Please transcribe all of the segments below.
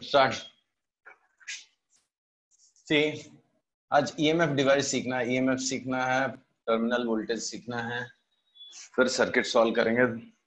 Start. सी आज EMF device सीखना है, ईएमएफ सीखना है, टर्मिनल वोल्टेज सीखना है, फिर सर्किट सॉल्व करेंगे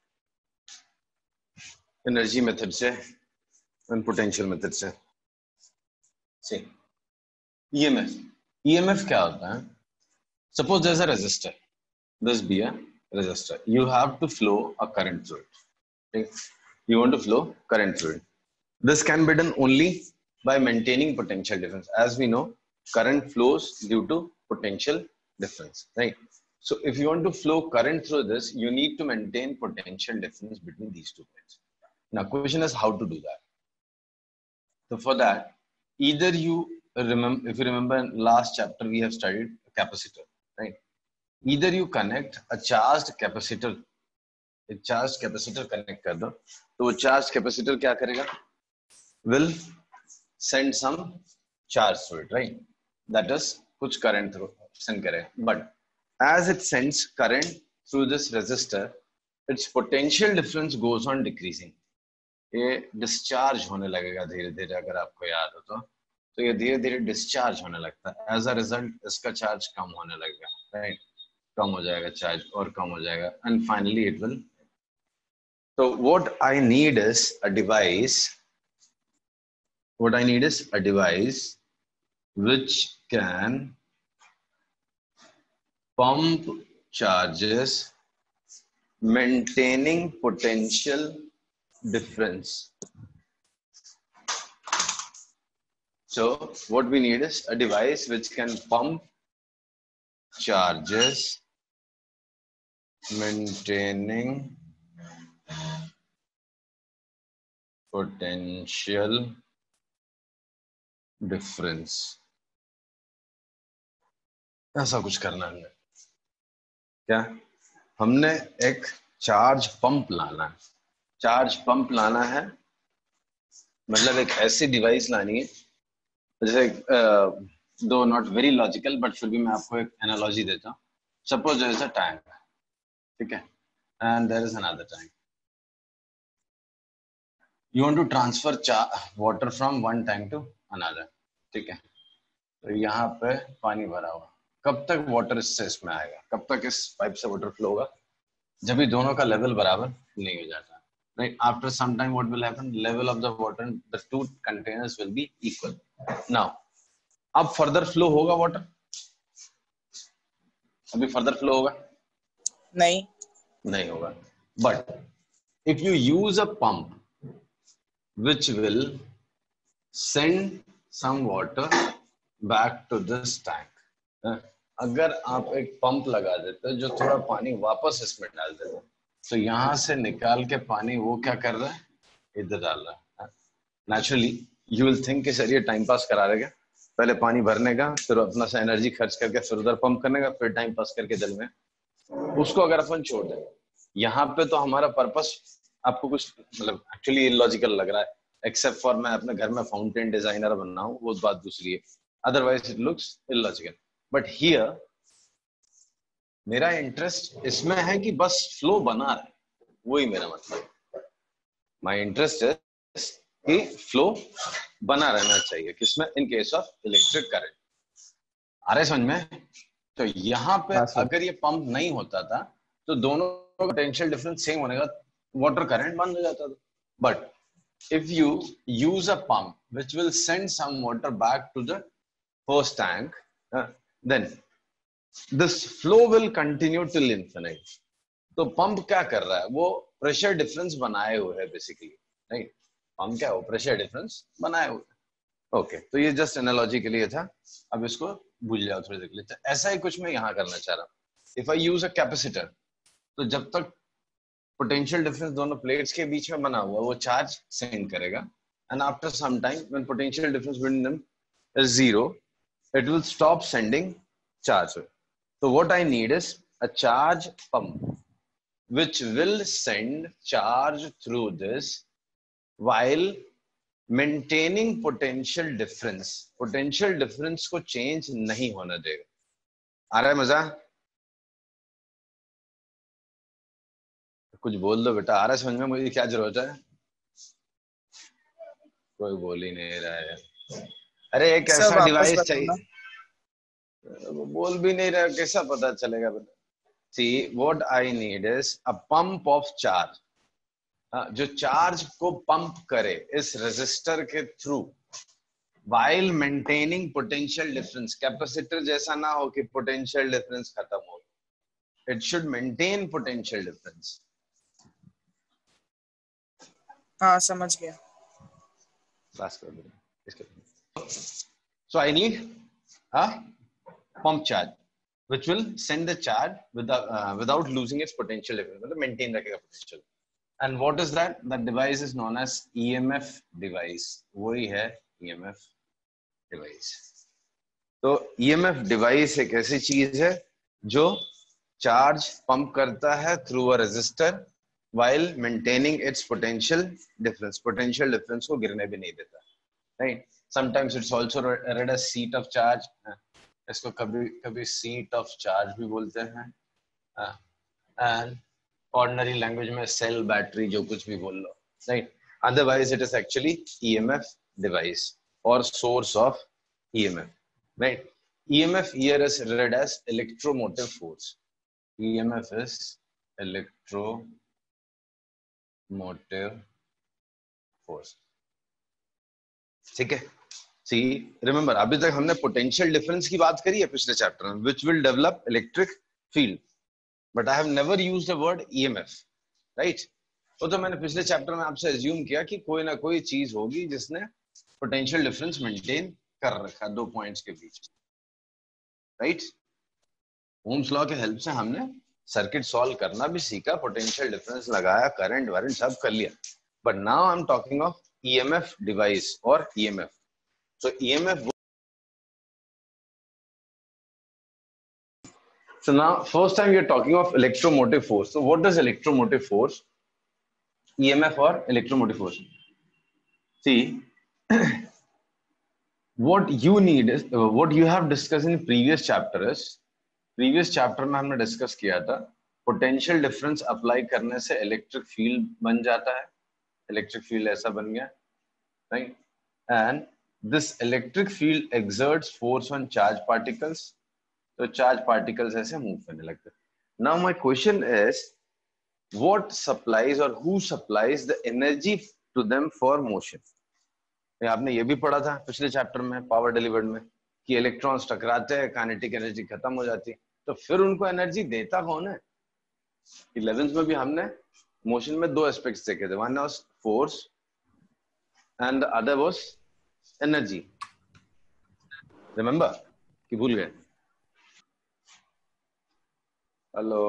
एनर्जी मेथड से एंड पोटेंशियल मेथड से। सी ईएमएफ, ईएमएफ क्या होता है? Suppose there is a resistor, this be a resistor, you have to flow a current through it. Okay? You want to flow current through it. This can be done only by maintaining potential difference. As we know, current flows due to potential difference, right? So if you want to flow current through this, you need to maintain potential difference between these two points. Now question is how to do that. So for that, either you remember, if you remember in last chapter we have studied a capacitor, right? Either you connect a charged capacitor, एक charge capacitor connect कर दो, तो वो charge capacitor क्या करेगा? Will send some charge through it, right? That is कुछ current through send करेगा. But as it sends current through this resistor, its potential difference goes on decreasing. ये discharge होने लगेगा धीरे धीरे, अगर आपको याद हो तो ये धीरे धीरे डिस्चार्ज होने लगता है. एज अ रिजल्ट इसका चार्ज कम होने लगेगा, राइट? कम हो जाएगा चार्ज और कम हो जाएगा, and finally it will. So what I need is a device. What I need is a device which can pump charges, maintaining potential difference. So what we need is a device which can pump charges, maintaining potential difference. ऐसा कुछ करना है क्या? हमने एक charge pump लाना है. Charge pump लाना है मतलब एक ऐसी डिवाइस लानी है जैसे, दो नॉट वेरी लॉजिकल बट फिर भी मैं आपको एक एनालॉजी देता हूँ. Suppose there is a tank, ठीक है, and there is another tank. You want to transfer water from one tank to another, ठीक है. तो यहाँ पे पानी भरा हुआ, कब तक वाटर इसमें आएगा? कब तक इस पाइप से वाटर फ्लो होगा? जब भी दोनों का लेवल बराबर नहीं हो जाता, right? After some time what will happen? Level of the water in the two containers will be equal. Now अब further flow होगा water? अभी further flow होगा? नहीं होगा. But if you use a pump which will send some water back to this tank, अगर आप एक pump लगा देते जो थोड़ा पानी वापस इसमें डाल देते, तो यहाँ से निकाल के पानी वो क्या कर रहा है? इधर डाल रहा है. नेचुरली यू विल थिंक कि सर ये टाइम पास करा रहेगा, पहले पानी भरने का, फिर अपना सा एनर्जी खर्च करके फिर उधर पंप करने का, फिर टाइम पास करके जल में. उसको अगर अपन छोड़ दें, यहाँ पे तो हमारा पर्पस आपको कुछ मतलब एक्चुअली इलॉजिकल लग रहा है, एक्सेप्ट फॉर मैं अपने घर में फाउंटेन डिजाइनर बनना हूँ, वो बात दूसरी है. Otherwise it looks illogical. But here मेरा इंटरेस्ट इसमें है कि बस फ्लो बना रहा है, वही मेरा मतलब. माय इंटरेस्ट इज कि फ्लो बना रहना चाहिए. किसमें? In case of electric current. आ रहा है समझ में? तो यहाँ पे अगर ये पंप नहीं होता था तो दोनों का पोटेंशियल डिफरेंस सेम होने का, वाटर करंट बंद हो जाता था. But if you use a pump which will send some water back to the first tank, then this flow will continue till infinite. तो पंप क्या कर रहा है? वो प्रेशर डिफरेंस बनाए हुए है बेसिकली, राइट? पंप क्या है? वो प्रेशर डिफरेंस बनाए हुए. ओके, तो ये जस्ट एनालॉजी के लिए था, अब इसको भूल जाओ थोड़ी देर के लिए. तो ऐसा ही कुछ मैं यहाँ करना चाह रहा हूँ. If I use a capacitor, तो जब तक पोटेंशियल डिफरेंस दोनों प्लेट्स के बीच में बना हुआ, वो चार्ज सेंड करेगा, and after some time when potential difference between them is zero, it will stop sending charge. So what I need is a charge pump which will send charge through this while maintaining potential difference. Potential difference को change नहीं होने देगा. आ रहा है मजा? कुछ बोल दो बेटा. आ रहा है समझ में? मुझे क्या जरूरत है? कोई बोल ही नहीं रहा है। अरे एक सर ऐसा वापस डिवाइस चाहिए, बताना। वो बोल भी नहीं रहा, कैसा पता चलेगा बता। See, what I need is a pump of charge, जो चार्ज को पंप करे इस रेजिस्टर के through while maintaining potential difference। Capacitor जैसा ना हो कि पोटेंशियल डिफरेंस खत्म हो, it should maintain potential difference। हाँ समझ गया। क्लास कर दो इसके। So I need a pump charge which will send the charge without losing its potential difference, मतलब maintain रखेगा potential। And what is that? That device is known as EMF device। वही है EMF device। तो EMF device एक ऐसी चीज है जो चार्ज पंप करता है through a resistor while maintaining its potential difference। potential difference को गिरने भी नहीं देता, right? Sometimes it's also read as seat of charge। इसको कभी कभी seat of charge भी बोलते हैं। and ordinary language में cell battery जो कुछ भी बोल लो, right? Otherwise it is actually EMF device or source of EMF, right? EMF here is read as electromotive force। EMF is electromotive force, ठीक है। सी रिमेंबर, अभी तक हमने पोटेंशियल डिफरेंस की बात करी है पिछले चैप्टर में, which will develop electric field, but I have never used the word EMF, right? तो मैंने पिछले चैप्टर में आपसे एज्यूम किया कि कोई ना कोई चीज होगी जिसने पोटेंशियल डिफरेंस मेंटेन कर रखा दो पॉइंट्स के बीच, राइट? ओम्स लॉ के हेल्प से हमने सर्किट सॉल्व करना भी सीखा, पोटेंशियल डिफरेंस लगाया, करंट वरेंट सब कर लिया, but now I am talking of EMF device और EMF. So EMF, so now first time you're talking of electromotive force। So what does electromotive force, EMF or electromotive force? See, what you need is what you have discussed in previous chapter is, previous chapter में हमने discuss किया था potential difference apply करने से electric field बन जाता है, electric field ऐसा बन गया, right? And this electric field exerts force on charge particles, तो चार्ज पार्टिकल्स ऐसे मूव करने लगते हैं। Now my question is what supplies और who supplies the energy to them for motion. आपने ये भी पढ़ा था पिछले चैप्टर में पावर डिलीवर्ड में कि इलेक्ट्रॉन्स टकराते हैं, काइनेटिक एनर्जी खत्म हो जाती है, तो फिर उनको एनर्जी देता कौन है? 11th में भी हमने मोशन में दो एस्पेक्ट्स देखे थे, one was force and the other was energy. Remember कि भूल गए? हेलो,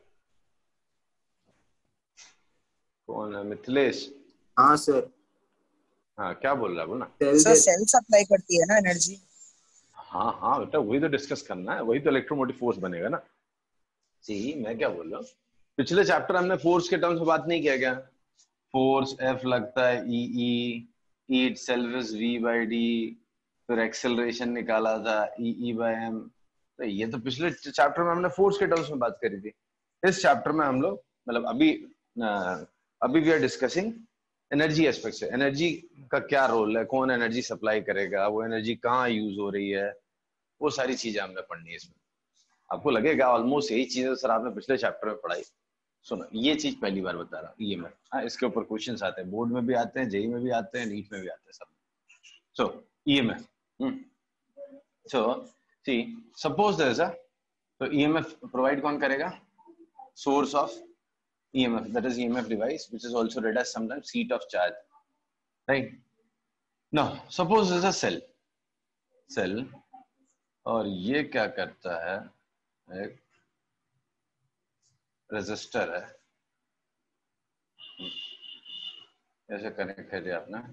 कौन है? मिथिलेश? हाँ सर। हाँ क्या बोल रहा है, बोलना। सर सेल सप्लाई करती है ना एनर्जी। हाँ हाँ बेटा, वही तो डिस्कस करना है, वही तो इलेक्ट्रोमोटिव फोर्स बनेगा ना। सी मैं क्या बोल रहा हूँ, पिछले चैप्टर हमने फोर्स के टर्म्स में बात नहीं किया क्या? फोर्स एफ लगता है E E itself is V by D, फिर एक्सेलरेशन निकाला था ई बाय एम। तो ये तो पिछले चैप्टर में हमने फोर्स के टर्म्स में बात करी थी। इस चैप्टर में हम लोग मतलब अभी we are discussing energy aspect से, एनर्जी का क्या रोल है, कौन एनर्जी सप्लाई करेगा, वो एनर्जी कहाँ यूज हो रही है, वो सारी चीजें हमने पढ़नी है इसमें। आपको लगेगा ऑलमोस्ट यही चीजें सर आपने पिछले चैप्टर में पढ़ाई। सुनो, ये चीज पहली बार बता रहा हूँ ईएमएफ। हाँ, इसके ऊपर क्वेश्चंस आते हैं, बोर्ड में भी आते हैं, जेई में भी आते हैं, नीट में भी आते हैं सब। So EMF, so see suppose there is a, तो ईएमएफ प्रोवाइड कौन करेगा? Source of EMF, that is EMF device, which is also read as sometimes seat of charge, right? Now suppose there's a cell और ये क्या करता है, एक resistor है, ऐसे कनेक्ट कर दिया आपने,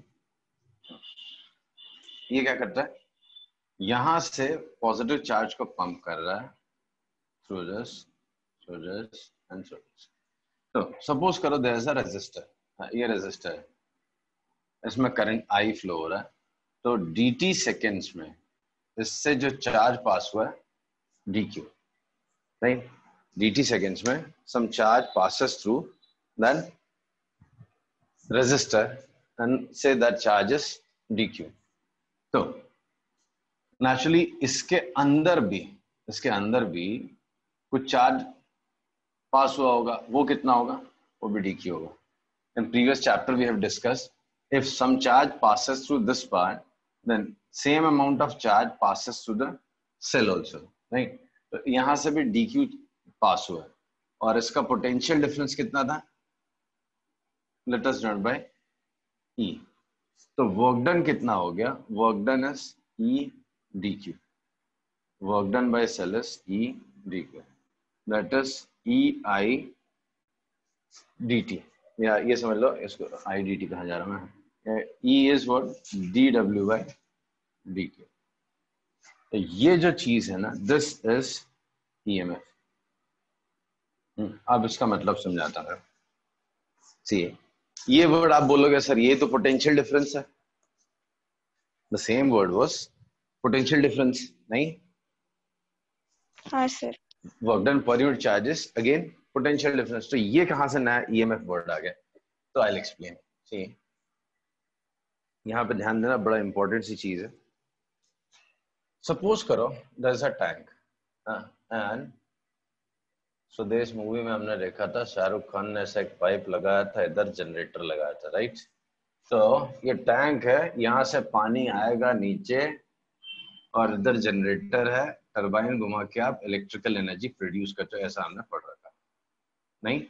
ये क्या करता है, यहां से पॉजिटिव चार्ज को पंप कर रहा है through this and through this. तो सपोज करो देयर इज अ रेजिस्टर, ये रेजिस्टर है, इसमें करंट आई फ्लो हो रहा है, तो dt सेकेंड्स में इससे जो चार्ज पास हुआ है dq, right? dt seconds में some charge passes through that resistor and say that charge is dq। तो नेचुरली इसके अंदर भी कुछ चार्ज पास हुआ होगा, वो कितना होगा, वो भी dq होगा। In previous chapter we have discussed if some charge passes through this part, then same amount of charge passes through the cell also, right? तो यहां से भी dq पास हुआ है और इसका पोटेंशियल डिफरेंस कितना था, let us divide by E। तो वर्क डन कितना हो गया, work done is E dq, work done by cell is E dq, that is EI dt, या ये समझ लो इसको I dt कहा जा रहा है। E is what, dw by dt। तो ये जो चीज है ना, दिस इज EMF। अब इसका मतलब समझाता है। सी ये वर्ड आप बोलोगे सर ये तो पोटेंशियल डिफरेंस है, the same word was potential difference, नहीं? हाँ sir. Work done per unit charges again potential difference. तो ये कहां से नया EMF वर्ड आ गया, तो आई विल एक्सप्लेन। सी यहां पे ध्यान देना, बड़ा इंपॉर्टेंट सी चीज है। सपोज करो there is a tank and Swades movie में हमने देखा था शाहरुख खान ने ऐसा एक पाइप लगाया था, इधर जनरेटर लगाया था, राइट? तो ये टैंक है, यहां से पानी आएगा नीचे और इधर जनरेटर है, टरबाइन घुमा के आप इलेक्ट्रिकल एनर्जी प्रोड्यूस करते हो, ऐसा हमने पढ़ रखा, नहीं?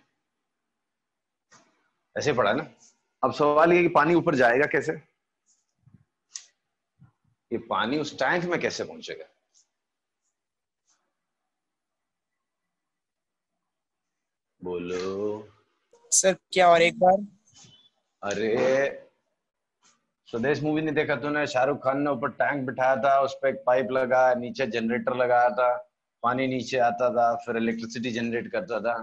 ऐसे पढ़ा ना। अब सवाल ये कि पानी ऊपर जाएगा कैसे, ये पानी उस टैंक में कैसे पहुंचेगा? बोलो सर क्या और एक बार? अरे स्वदेश मूवी नहीं देखा तूने? शाहरुख खान ने ऊपर टैंक बिठाया था, उस पर एक पाइप लगा, नीचे जनरेटर लगाया था, पानी नीचे आता था, फिर इलेक्ट्रिसिटी जनरेट करता था।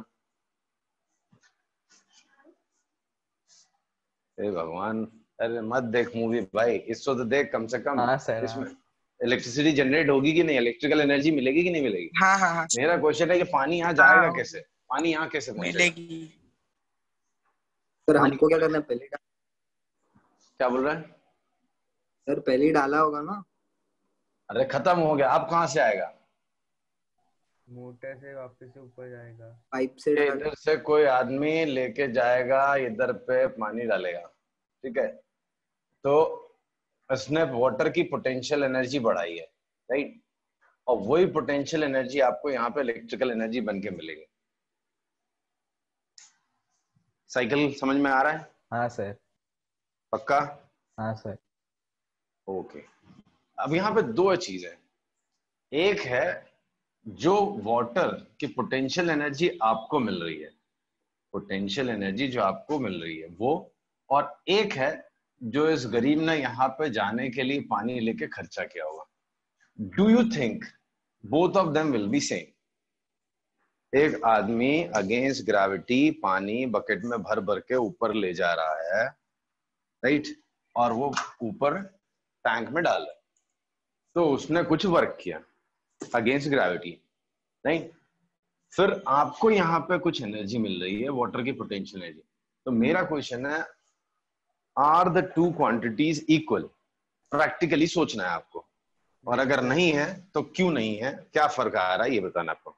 हे भगवान, अरे मत देख मूवी भाई, इसको तो देख कम से कम। हाँ सर, इसमें इलेक्ट्रिसिटी जनरेट होगी कि नहीं, इलेक्ट्रिकल एनर्जी मिलेगी कि नहीं मिलेगी? हाँ हाँ हाँ मेरा क्वेश्चन है कि पानी यहाँ जाएगा हाँ, कैसे, पानी यहाँ कैसे पहुंचेगा? मिलेगी। सर हमको क्या करना है, पहले क्या बोल रहा है? सर पहले ही डाला होगा ना। अरे खत्म हो गया, अब कहाँ से आएगा? मोटर से वापस से ऊपर जाएगा, पाइप से इधर से कोई आदमी लेके जाएगा, इधर पे पानी डालेगा, ठीक है? तो इसने वाटर की पोटेंशियल एनर्जी बढ़ाई है, राइट? और वही पोटेंशियल एनर्जी आपको यहाँ पे इलेक्ट्रिकल एनर्जी बन के मिलेगी। साइकिल समझ में आ रहा है? हाँ सर। पक्का? हाँ सर। ओके। अब यहाँ पे दो चीज है, एक है जो वाटर की पोटेंशियल एनर्जी आपको मिल रही है, पोटेंशियल एनर्जी जो आपको मिल रही है वो, और एक है जो इस गरीब ने यहाँ पे जाने के लिए पानी लेके खर्चा किया होगा। Do you think both of them will be same? एक आदमी अगेंस्ट ग्रेविटी पानी बकेट में भर भर के ऊपर ले जा रहा है, राइट? और वो ऊपर टैंक में डाल रहा है, तो उसने कुछ वर्क किया अगेंस्ट ग्रेविटी, नहीं? फिर आपको यहाँ पे कुछ एनर्जी मिल रही है, वाटर की पोटेंशियल एनर्जी। तो मेरा क्वेश्चन है, are the two quantities equal? Practically सोचना है आपको, और अगर नहीं है तो क्यों नहीं है, क्या फर्क आ रहा है ये बताना आपको।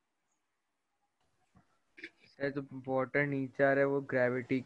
सर जो वाटर नीचे आ रहा है वो ग्रेविटी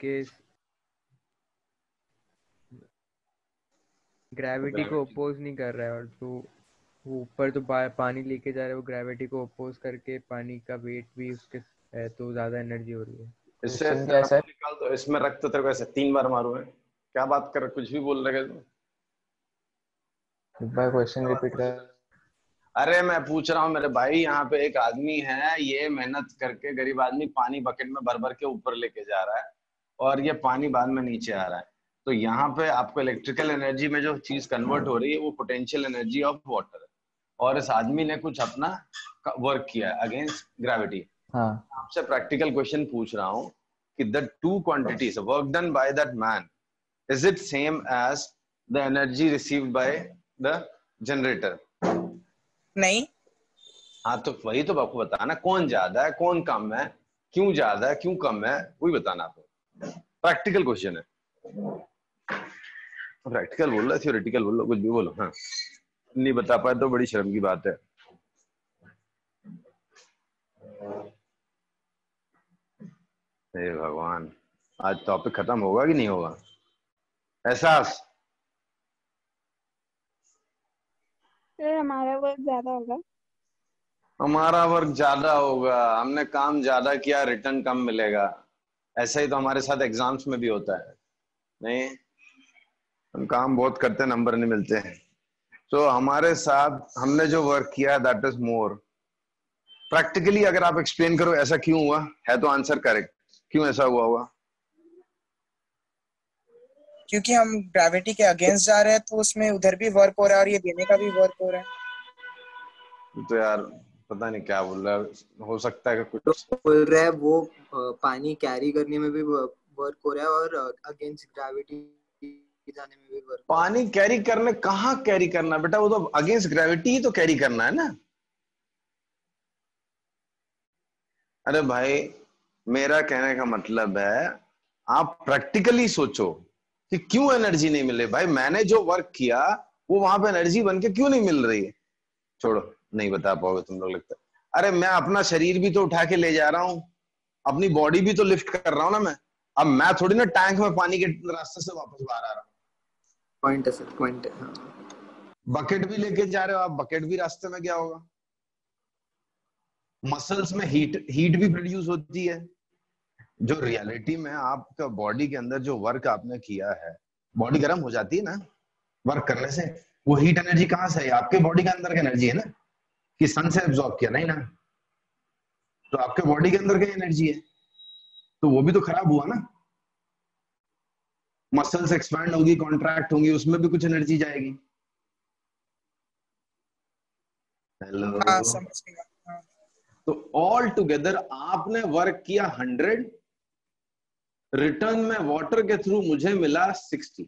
को अपोज नहीं कर रहा है, और जो वो ऊपर जो पानी लेके जा रहा है वो ग्रेविटी को अपोज करके पानी का वेट भी उसके है, तो ज्यादा एनर्जी हो रही है। इससे निकाल दो, इसमें रख तो तेरे को ऐसे 3 बार मारू है, क्या बात कर, कुछ भी बोल रहे हो? एक बार क्वेश्चन रिपीट कर। अरे मैं पूछ रहा हूँ मेरे भाई, यहाँ पे एक आदमी है, ये मेहनत करके गरीब आदमी पानी बकेट में भर भर के ऊपर लेके जा रहा है, और ये पानी बाद में नीचे आ रहा है। तो यहाँ पे आपको इलेक्ट्रिकल एनर्जी में जो चीज कन्वर्ट हो रही है वो पोटेंशियल एनर्जी ऑफ वाटर है, और इस आदमी ने कुछ अपना वर्क किया है अगेंस्ट ग्रेविटी। हाँ। आपसे प्रैक्टिकल क्वेश्चन पूछ रहा हूँ कि the two quantities work done by that man, is it same as the energy received by the generator? नहीं। हाँ, तो वही तो आपको बताना, कौन ज्यादा है कौन कम है, क्यों ज्यादा है क्यों कम है, वही बताना आपको। प्रैक्टिकल क्वेश्चन है। प्रैक्टिकल बोल रहा है, थ्योरेटिकल बोल लो, कुछ भी बोलो। हाँ, नहीं बता पाए तो बड़ी शर्म की बात है। हे भगवान, आज टॉपिक खत्म होगा कि नहीं होगा? एहसास सर हमारा वर्क ज्यादा होगा। हमारा वर्क ज्यादा होगा, हमने काम ज्यादा किया, रिटर्न कम मिलेगा। ऐसा ही तो हमारे साथ एग्जाम्स में भी होता है, नहीं? हम काम बहुत करते हैं, नंबर नहीं मिलते हैं। तो हमारे साथ हमने जो वर्क किया दैट इज मोर। प्रैक्टिकली अगर आप एक्सप्लेन करो ऐसा क्यों हुआ, है तो आंसर करेक्ट, क्यों ऐसा हुआ होगा? क्योंकि हम ग्रेविटी के अगेंस्ट जा रहे हैं, तो उसमें उधर भी वर्क हो रहा है और ये देने का भी वर्क हो रहा है। तो यार पता नहीं क्या बोल रहा है, हो सकता है कि तो कुछ बोल रहा है वो पानी कैरी करने में भी वर्क हो रहा है और अगेंस्ट ग्रेविटी जाने में भी वर्क। पानी कैरी करने, कहाँ कैरी करना बेटा, वो तो अगेंस्ट ग्रेविटी ही तो कैरी करना है ना। अरे भाई, मेरा कहने का मतलब है आप प्रैक्टिकली सोचो कि क्यों एनर्जी नहीं मिल रही। भाई मैंने जो वर्क किया वो वहां पे एनर्जी बन के क्यों नहीं मिल रही है? छोड़ो, नहीं बता पाओगे तुम लोग लगता है। अरे मैं अपना शरीर भी तो उठा के ले जा रहा हूं, अपनी बॉडी भी तो लिफ्ट कर रहा हूं ना मैं। अब मैं थोड़ी ना टैंक में पानी के रास्ते से वापस बाहर आ रहा हूँ। पॉइंट है सर, पॉइंट है। हाँ। बकेट भी लेके जा रहे हो आप, बकेट भी रास्ते में क्या होगा? मसल्स में हीट भी प्रोड्यूस होती है। जो रियलिटी में आपका बॉडी के अंदर जो वर्क आपने किया है, बॉडी गर्म हो जाती है ना वर्क करने से। वो हीट एनर्जी कहां से है? आपके बॉडी के अंदर की एनर्जी है ना, कि सन से एब्जॉर्ब किया? नहीं ना, तो आपके बॉडी के अंदर की एनर्जी है, तो वो भी तो खराब हुआ ना। मसल्स एक्सपैंड होगी, कॉन्ट्रैक्ट होंगी, उसमें भी कुछ एनर्जी जाएगी। हेलो। हाँ, समझ गया। हाँ। तो ऑल टुगेदर आपने वर्क किया 100, रिटर्न में वाटर के थ्रू मुझे मिला 60।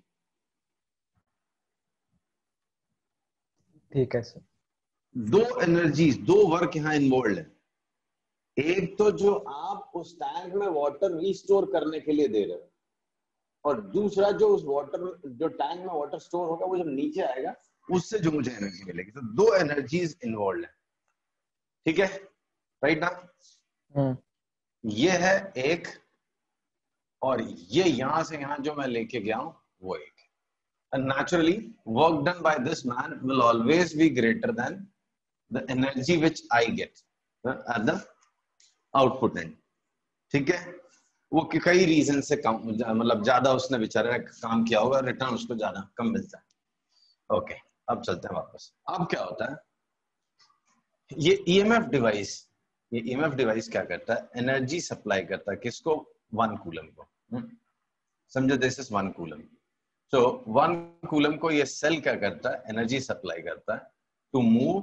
ठीक है सर। दो एनर्जीज, दो वर्क यहां इन्वॉल्व है। एक तो जो आप उस टैंक में वाटर रिस्टोर करने के लिए दे रहे हो, और दूसरा जो उस वाटर, जो टैंक में वाटर स्टोर होगा वो जब नीचे आएगा उससे जो मुझे एनर्जी मिलेगी। तो दो एनर्जीज इन्वॉल्व है, ठीक है? राइट ना? ये है एक, और ये यहां से यहां जो मैं लेके गया हूं वो एक। And naturally, work done by this man will always be greater than the energy which I get at the output end. ठीक है? वो कई रीजन से कम, मतलब ज्यादा उसने बेचारे काम किया होगा, रिटर्न उसको ज्यादा कम मिलता है। ओके, अब चलते हैं वापस। अब क्या होता है, ये ईएमएफ डिवाइस, ये ईएमएफ डिवाइस क्या करता है? एनर्जी सप्लाई करता है, किसको? 1 कूलम को। समझो, this is 1 coulomb. So 1 coulomb को ये सेल क्या करता है? एनर्जी सप्लाई करता है to move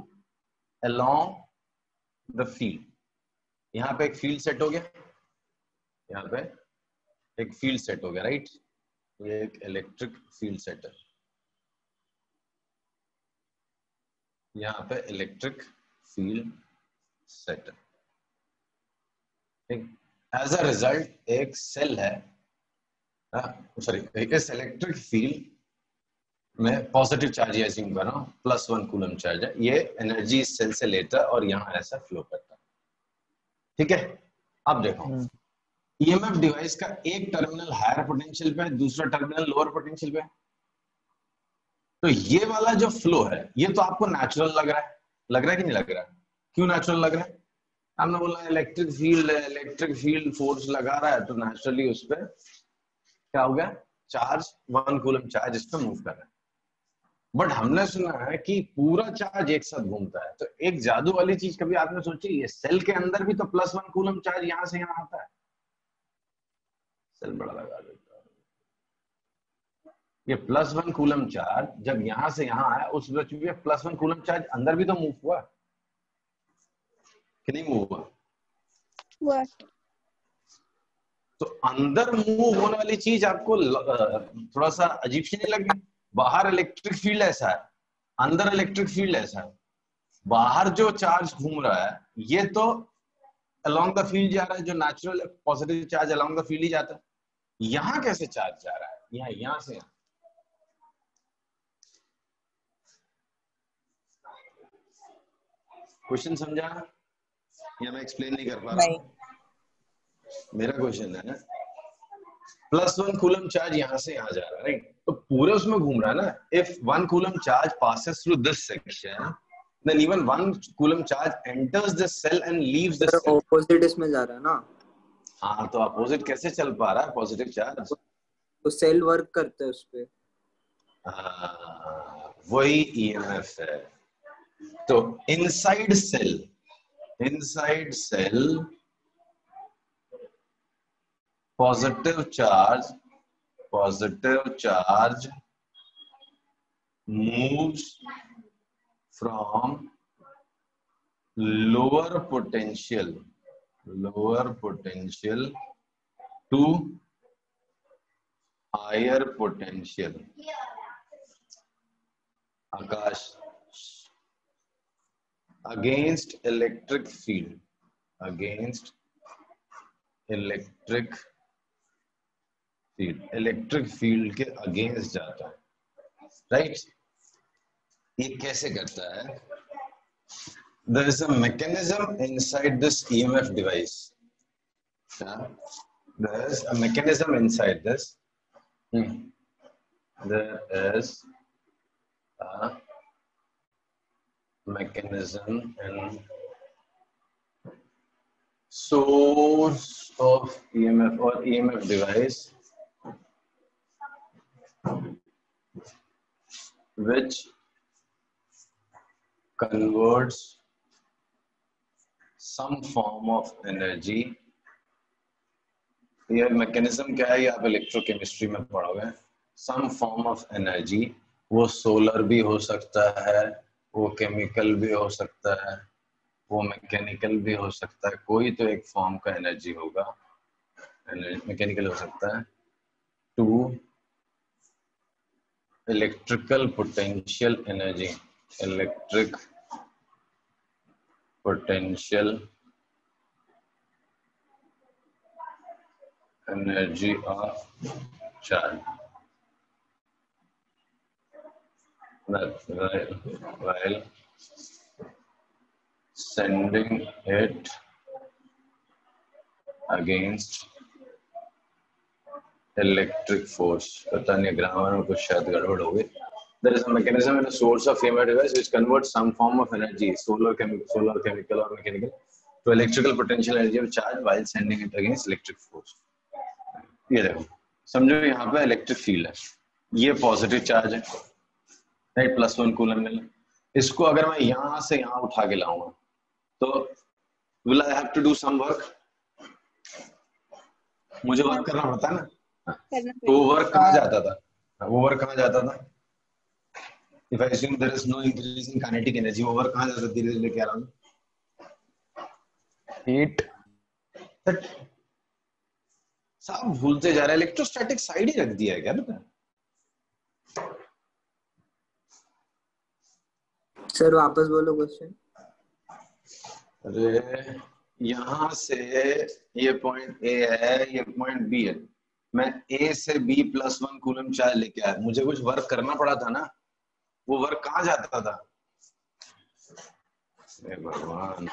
along the field. यहाँ पे एक फील्ड सेट हो गया, यहाँ पे एक फील्ड सेट हो गया, राइट? ये एक इलेक्ट्रिक फील्ड सेट है, यहाँ पे इलेक्ट्रिक फील्ड सेट है, ठीक? एज अ रिजल्ट एक सेल है, सॉरी, इस इलेक्ट्रिक फील्ड में पॉजिटिव चार्ज एज्यूम कर रहा हूं, +1 कूलम चार्ज है। ये एनर्जी इस सेल से लेता है और यहां ऐसा फ्लो करता है, ठीक है? अब देखो, ईएमएफ डिवाइस का एक टर्मिनल हायर पोटेंशियल पे है, दूसरा टर्मिनल लोअर पोटेंशियल पे है। तो ये वाला जो फ्लो है ये तो आपको नेचुरल लग रहा है, लग रहा है कि नहीं लग रहा है? क्यों नेचुरल लग रहा है? हमने बोला इलेक्ट्रिक फील्ड है, इलेक्ट्रिक फील्ड फोर्स लगा रहा है, तो नेचुरली उस पर क्या हो गया? चार्ज, 1 कूलम चार्ज इस पर मूव कर रहा है। बट हमने सुना है कि पूरा चार्ज एक साथ घूमता है। तो एक जादू वाली चीज कभी आपने सोची? ये सेल के अंदर भी तो +1 कूलम चार्ज यहां से यहां आता है। सेल बड़ा लगा देता है। ये +1 कूलम चार्ज जब यहां से यहां आया, उस वक्त भी +1 कूलम चार्ज अंदर भी तो मूव हुआ कि नहीं मूव हुआ? हुआ। तो अंदर मूव होने वाली चीज आपको थोड़ा सा अजीब सी नहीं लगी? बाहर इलेक्ट्रिक फील्ड ऐसा है, अंदर इलेक्ट्रिक फील्ड ऐसा है। बाहर जो चार्ज घूम रहा है ये तो अलोंग द फील्ड जा रहा है, जो natural positive charge along the field ही जाता है। यहां कैसे चार्ज जा रहा है? यहां से यहां क्वेश्चन समझा या मैं एक्सप्लेन नहीं कर पा रहा? नहीं, मेरा क्वेश्चन है +1 कूलम चार्ज यहाँ से यहाँ जा रहा है, राइट? तो पूरे उसमें घूम रहा है ना. If 1 coulomb charge passes through this section, then even 1 coulomb charge enters the cell and leaves the sir cell. Opposite इसमें जा रहा है ना, हाँ, तो अपोजिट कैसे चल पा रहा है पॉजिटिव चार्ज? तो सेल वर्क करता है उस पे. वही ईएमएफ है. तो inside cell positive charge moves from lower potential to higher potential. Akash, against electric field के अगेंस्ट जाता है, राइट? ये कैसे करता है? There is a mechanism inside this EMF device. There is a mechanism inside this. There is a mechanism in source of EMF or EMF device which converts some form of energy. ये mechanism क्या है? ये आप electrochemistry में पढ़ोगे. Some form of energy, वो solar भी हो सकता है, वो केमिकल भी हो सकता है, वो मैकेनिकल भी हो सकता है. कोई तो एक फॉर्म का एनर्जी होगा, मैकेनिकल हो सकता है. To electrical potential energy, electric potential energy of charge while sending it against electric force. पता नहीं ग्रामर में कुछ शायद गड़बड़ हो गई. There is a mechanism in a source of EMF device which converts some form of energy, solar, chemical or mechanical, to electrical potential energy of charge while sending it against electric force. ये देखो, समझो यहाँ पे electric field है, ये positive charge है, right? +1 coulomb मिला. इसको अगर मैं यहाँ से यहाँ उठा के लाऊंगा तो will I have to do some work? मुझे वर्क करना पड़ता है ना. तो वो वर्क कहाँ जाता था? If I assume there is no increase in kinetic energy, वो वर्क कहाँ जाता? धीरे धीरे लेके आ रहा हूँ. हीट. सब भूलते जा रहे हैं. इलेक्ट्रोस्टैटिक साइड ही रख दिया है क्या? पता सर वापस बोलो क्वेश्चन. अरे यहाँ से ये पॉइंट ए है, ये पॉइंट बी है. मैं ए से बी +1 कूलम चार्ज लेके आया, मुझे कुछ वर्क करना पड़ा था ना. वो वर्क कहाँ जाता था? भगवान,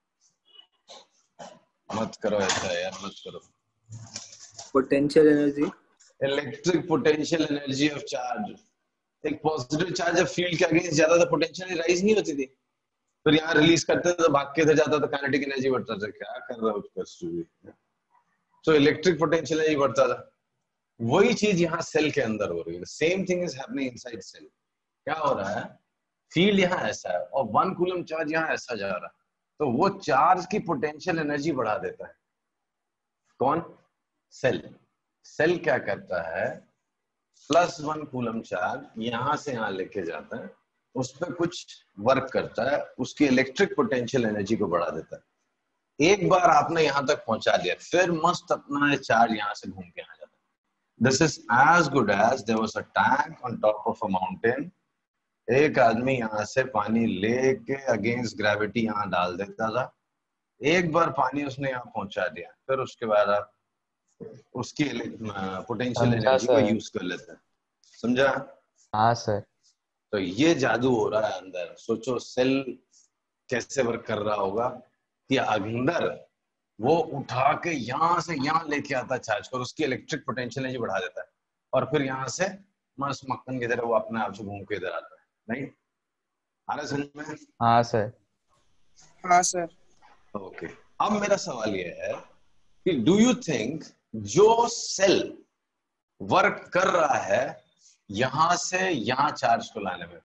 मत करो ऐसा यार, मत करो. Potential energy, electric potential energy of charge. एक पॉजिटिव चार्ज जब फील्ड के अगेंस्ट जाता था, पोटेंशियल राइज नहीं होती थी. फिर यहाँ रिलीज करते थे तो भाग के इधर जाता था, काइनेटिक एनर्जी बढ़ता था. क्या कर रहा है? तो इलेक्ट्रिक पोटेंशियल एनर्जी बढ़ता था. वही चीज यहाँ सेल के अंदर हो रही है. Same thing is happening inside cell. क्या हो रहा है? फील्ड यहाँ ऐसा है और 1 कूलम चार्ज यहाँ ऐसा जा रहा है, तो वो चार्ज की पोटेंशियल एनर्जी बढ़ा देता है. कौन? सेल. सेल क्या करता है? +1 कूलम चार्ज यहाँ से यहाँ लेके जाता है, उस पर कुछ वर्क करता है, उसकी इलेक्ट्रिक पोटेंशियल एनर्जी को बढ़ा देता है. एक बार आपने यहाँ तक पहुंचा दिया, फिर मस्त अपना चार्ज यहाँ से घूम के आ जाता है. This is as good as there was a tank on top of a mountain. एक आदमी यहाँ से पानी लेके अगेंस्ट ग्रेविटी यहाँ डाल देता था. एक बार पानी उसने यहाँ पहुंचा दिया, फिर उसके बाद आप उसकी पोटेंशियल एनर्जी को यूज कर लेते हैं. समझा? हाँ सर. तो ये जादू हो रहा है अंदर. सोचो, सेल कैसे वर्क कर रहा होगा कि अंदर वो उठा के यहां से यहां लेके आता चार्ज को, उसकी इलेक्ट्रिक पोटेंशियल एनर्जी बढ़ा देता है, और फिर यहाँ से मस्त मक्खन की तरह वो अपने आप से घूम के इधर आता है। नहीं आ रहा समझ में? हाँ सर। हाँ सर। ओके, अब मेरा सवाल ये है कि डू यू थिंक जो सेल वर्क कर रहा है यहां से यहां चार्ज को लाने में,